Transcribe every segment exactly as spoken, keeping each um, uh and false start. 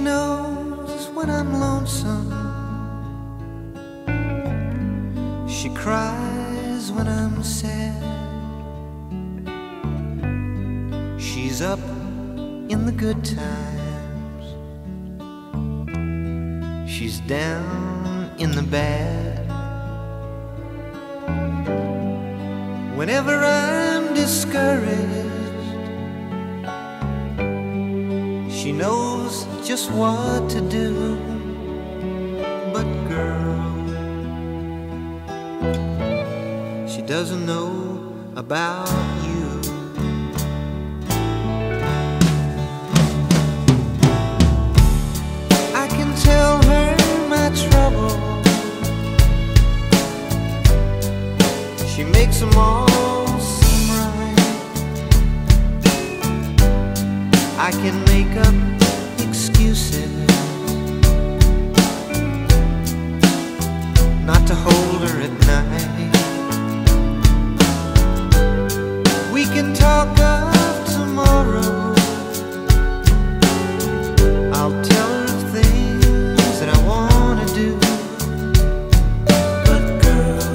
knows when I'm lonesome. She cries when I'm sad. She's up in the good times. She's down in the bad. Whenever I'm discouraged, she knows just what to do. But girl, she doesn't know about you. I can tell her my trouble. She makes them all seem right. I can make up excuses not to hold her at night. We can talk of tomorrow. I'll tell her of things that I want to do. But girl,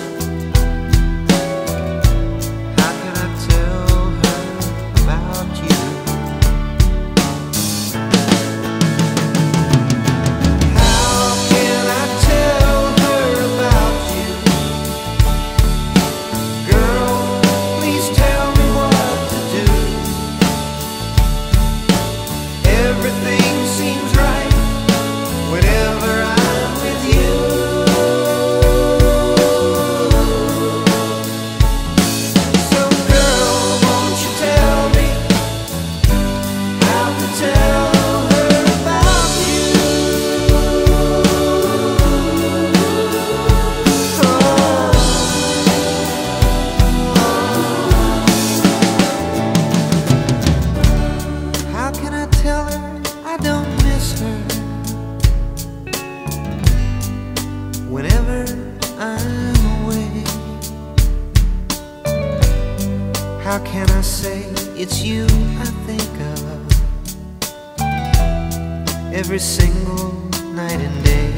how can I tell her about you? How can I tell her about you? Girl, please tell me what to do. Everything seems right whenever I'm with you. So girl, won't you tell me how to tell her about you? How can I tell her I don't miss her whenever I'm away? How can I say it's you I think of every single night and day?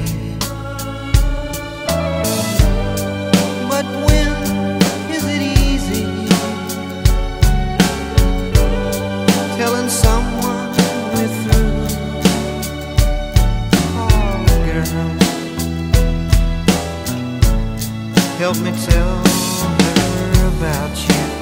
But when is it easy telling someone we're through? Oh, girl, help me tell her about you.